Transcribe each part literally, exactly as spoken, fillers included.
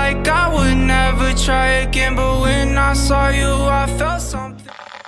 like I would never try again, but when I saw you, I felt something.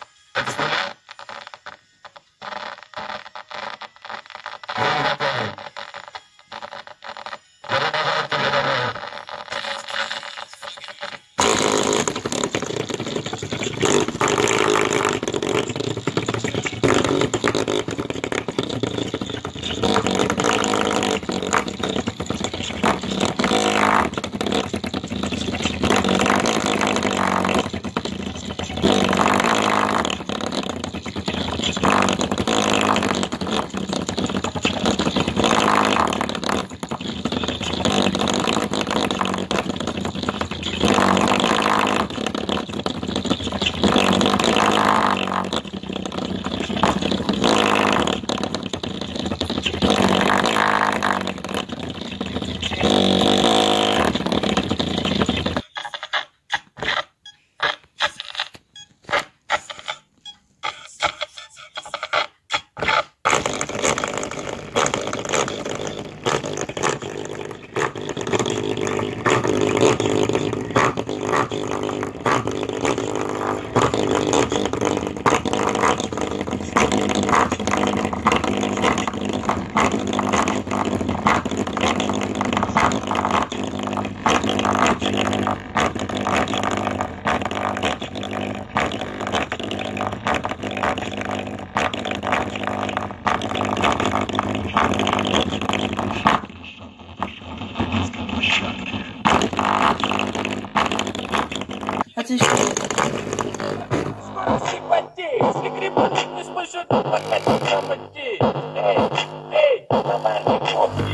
Симпатии, грибочек не спасет, пока не симпатии. Эй, эй, нормальный копий.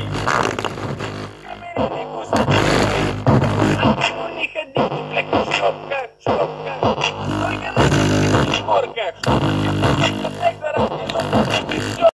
Камерный кусок. Ну не ходи, блядь, в шопках, в шопках. Только на шопках.